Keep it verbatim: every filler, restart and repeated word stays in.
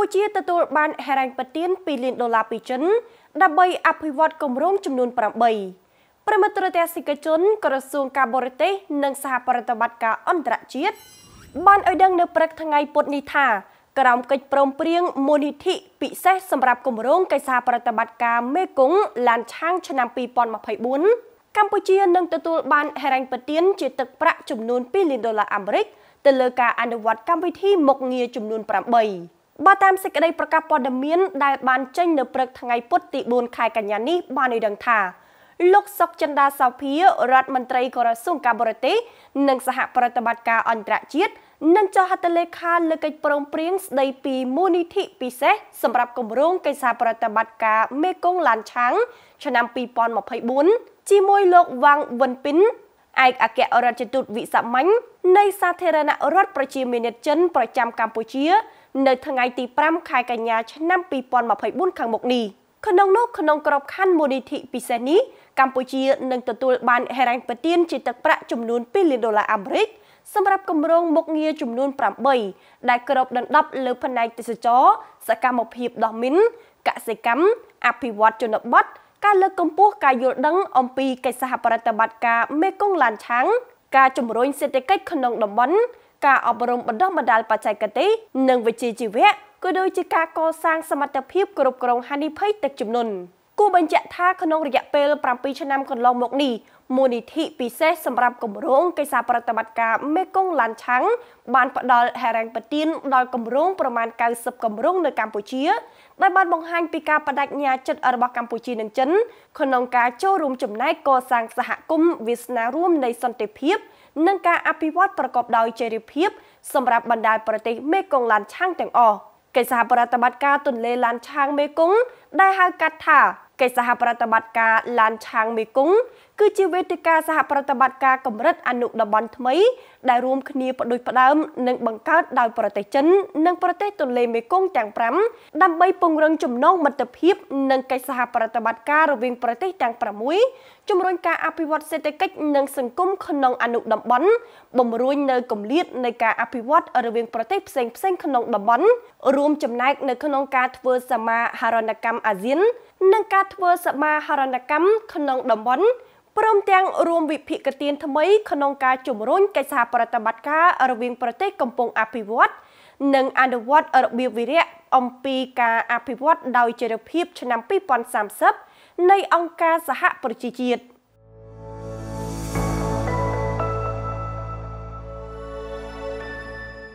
កម្ពុជាទទួលបានហិរញ្ញប្បទានពីរលានដុល្លារពីចិនដើម្បីអភិវឌ្ឍគម្រោងចំនួនប្រាំបីប្រមិត្តរដ្ឋាភិបាលជនក្រសួងការបរទេសនិងសហប្រតិបត្តិការអន្តរជាតិបានឲ្យដឹងនៅព្រឹកថ្ងៃពុធនេះថាក្រោមកិច្ចព្រមព្រៀងមូលនិធិពិសេសសម្រាប់គម្រោងកិច្ចសហប្រតិបត្តិការមេគង្គឡានឆាងឆ្នាំពីរពាន់ម្ភៃបួនកម្ពុជានឹងទទួលបានហិរញ្ញប្បទានជាទឹកប្រាក់ចំនួនពីរលានដុល្លារអាមេរិកទៅលើការអនុវត្តកម្មវិធីមុខងារចំនួនប្រាំបីបើតាមសេចក្តីប្រកាសព័ត៌មានដែលបានចេញនៅព្រឹកថ្ងៃពុធទីបួនខែកញ្ញានេះបានឲ្យដឹងថាលោកសុកចិន្តាសោភារដ្ឋមន្ត្រីក្រសួងការបរទេសនិងសហប្រតិបត្តិការអន្តរជាតិនឹងចុះហត្ថលេខាលើកិច្ចព្រមព្រៀងស្តីពីមូលនិធិពិសេសសម្រាប់គម្រោងកិច្ចសហប្រតិបត្តិការមេគង្គឡានឆាងឆ្នាំពីរពាន់ម្ភៃបួនជាមួយលោកវ៉ាងវិនពីនឯកអគ្គរដ្ឋទូតវិសាមញ្ញនៃសាធារណរដ្ឋប្រជាមានិតចិនប្រចាំកម្ពុជានៅថ្ងៃទីប្រាំខែកញ្ញាឆ្នាំពីរពាន់ម្ភៃបួនខាងមុខនេះក្នុងនោះក្នុងក្របខ័ណ្ឌមូលនិធិពិសេសនេះកម្ពុជានឹងទទួលបានហិរញ្ញប្បទានជាទឹកប្រាក់ចំនួនពីរលានដុល្លារអាមេរិកសម្រាប់គម្រោងមុខងារចំនួនប្រាំបីដែលគ្របដណ្ដប់លើផ្នែកទេសចរសកម្មភាពដោះមីនកសិកម្មអភិវឌ្ឍជនបទការលើកកម្ពស់ការយល់ដឹងអំពីកិច្ចសហប្រតិបត្តិការមេគង្គឡានឆាងការជំរុញសេដ្ឋកិច្ចក្នុងតំបន់ការអប់រំបណ្ដុះបណ្ដាលបច្ចេកទេសនិងវិជ្ជាជីវៈក៏ដូចជាការកសាងសមត្ថភាពគ្រប់គ្រងហានិភ័យទឹកជំនន់គូបញ្ជាក់ថាក្នុងរយៈពេលប្រាំពីរឆ្នាំកន្លងមកនេះមូលនិធិពិសេសសម្រាប់គម្រោងកិច្ចសហប្រតិបត្តិការមេគង្គឡានឆាងបានផ្ដល់ហិរញ្ញប្បទានដល់គម្រោងប្រមាណកៅសិបគម្រោងនៅកម្ពុជាដែលបានបង្ហាញពីការបដិញ្ញាចិត្តរបស់កម្ពុជានិងចិនក្នុងការចូលរួមចំណែកកសាងសហគមន៍វាសនារួមនៃសន្តិភាពនិងការអភិវឌ្ឍប្រកបដោយចីរភាពសម្រាប់បណ្ដាប្រទេសមេគង្គឡានឆាងទាំងអស់កិច្ចសហប្រតិបត្តិការទន្លេឡានឆាងមេគង្គដែលហៅកាត់ថាកិច្ចសហប្រតិបត្តិការឡានឆាងមេគង្គគឺជាវេទិកាសហប្រតិបត្តិការកម្រិតអនុតំបន់ថ្មីដែលរួមគ្នាផ្ដួចផ្ដើមនិងបង្កើតដោយប្រទេសចិននិងប្រទេសទន្លេមេគង្គទាំងប្រាំដើម្បីពង្រឹងចំណងមិត្តភាពនិងកិច្ចសហប្រតិបត្តិការរវាងប្រទេសទាំងប្រាំមួយជំរុញការអភិវឌ្ឍសេដ្ឋកិច្ចនិងសង្គមក្នុងអនុតំបន់បំរុញនៅគម្លាតនៃការអភិវឌ្ឍរវាងប្រទេសផ្សេងផ្សេងក្នុងតំបន់រួមចំណែកនៅក្នុងការធ្វើសមាហរណកម្មអាស៊ាននិងការធ្វើសមាហរណកម្មក្នុងតំបន់ព្រមទាំងរួមវិភាគទានថ្មីក្នុងការជំរុញកិច្ចសហប្រតិបត្តិការរវាងប្រទេសកំពុងអភិវឌ្ឍនិងអនុវត្តរបៀបវិរៈអំពីការអភិវឌ្ឍដោយចីរភាពឆ្នាំពីរពាន់សាមសិបនៃអង្គការសហប្រជាជាតិ